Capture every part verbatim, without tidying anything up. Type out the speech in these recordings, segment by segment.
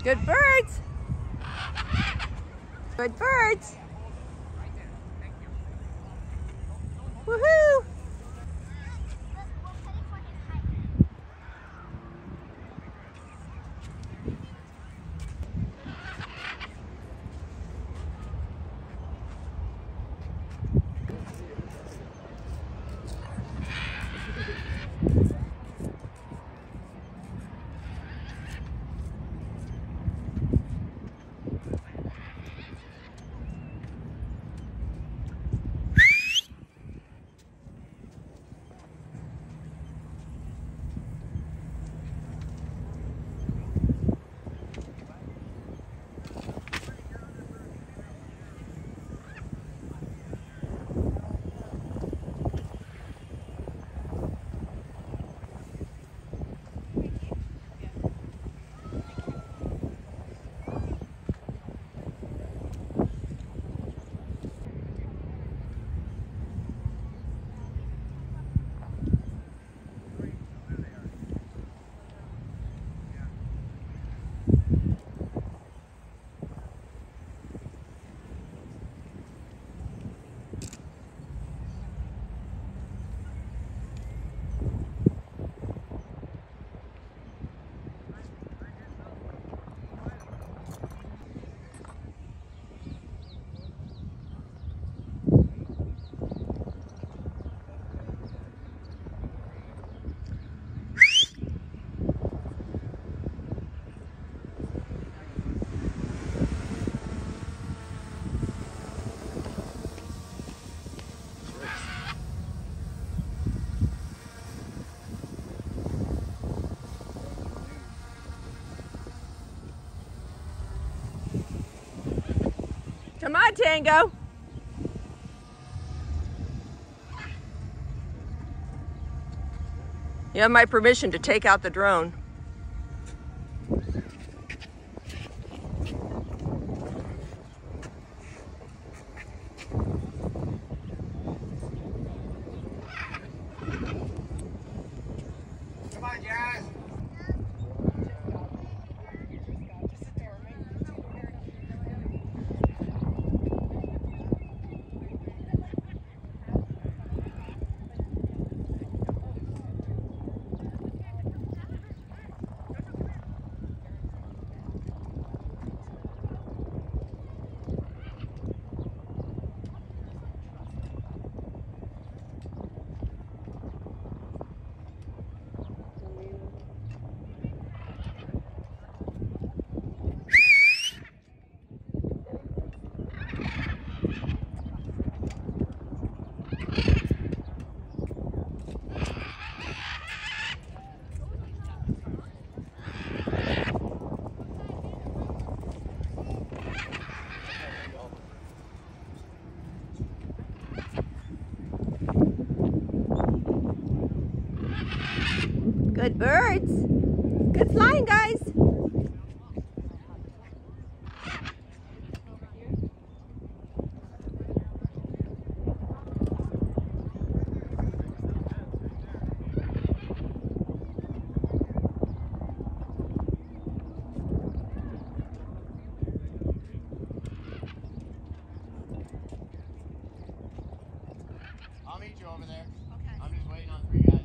Good birds. Good birds. Woohoo! Come on, Tango. You have my permission to take out the drone. Come on, Jazz. Good birds. Good flying, guys. I'll meet you over there. Okay. I'm just waiting on three guys.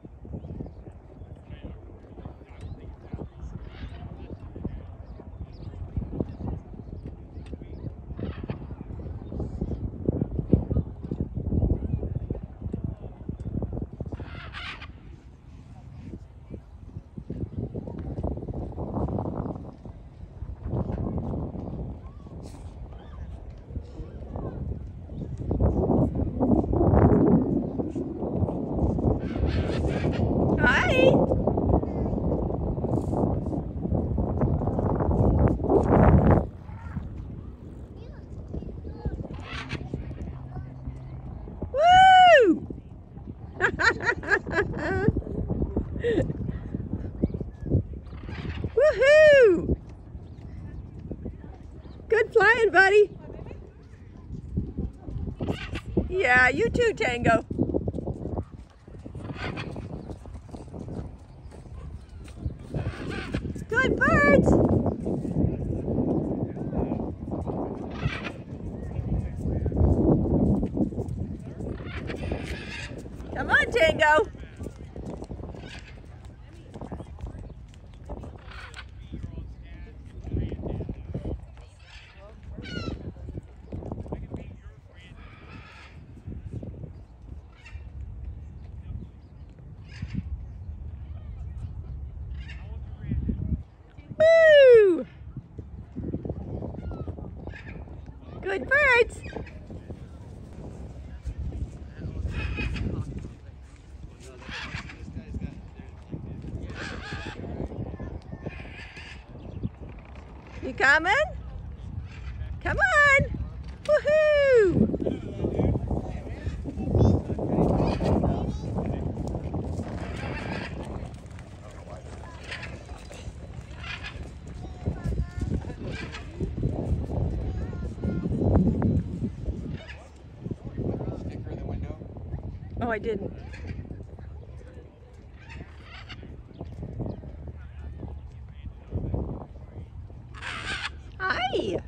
Hi. Woo! Woohoo! Good flying, buddy. Yeah, you too, Tango. Good birds. You coming? Come on! Woohoo! Oh, I didn't. Hi!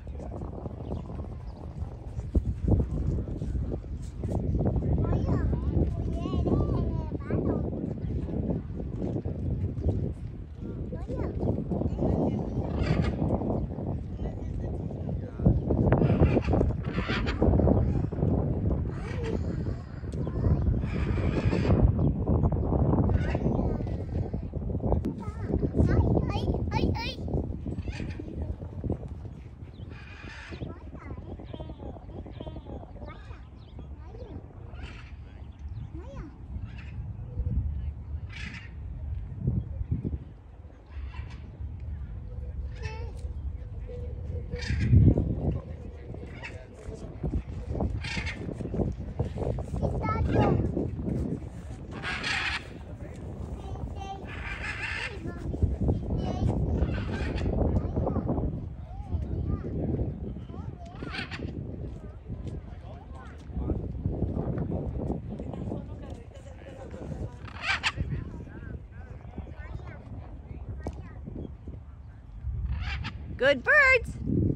Good birds!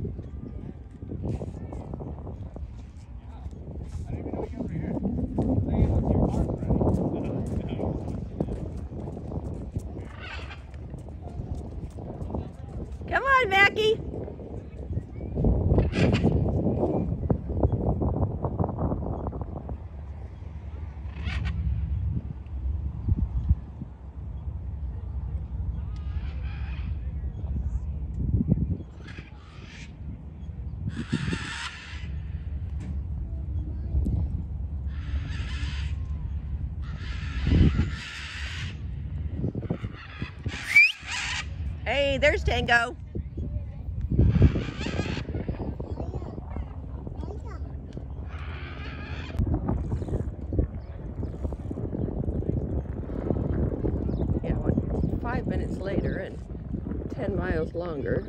Come on, Mackie! Hey, there's Tango. Yeah, what, five minutes later and ten miles longer.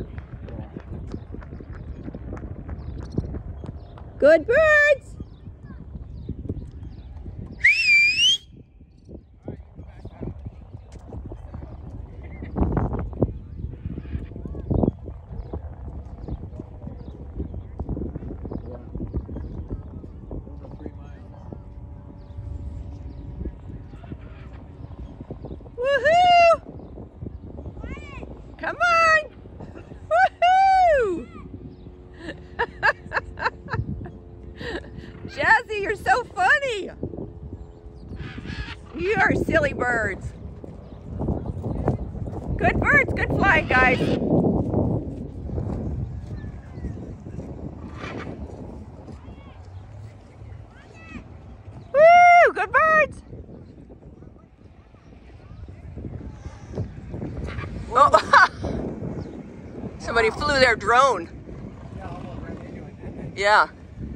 Good birds! Woohoo! Come on! Woohoo! Jazzy, you're so funny! You are silly birds. Good birds, good flying, guys. Woo! Good birds! Oh, somebody flew their drone. Yeah.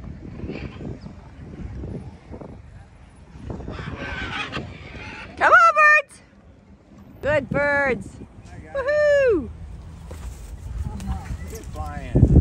Come on, birds! Good birds. Woohoo! Good flying.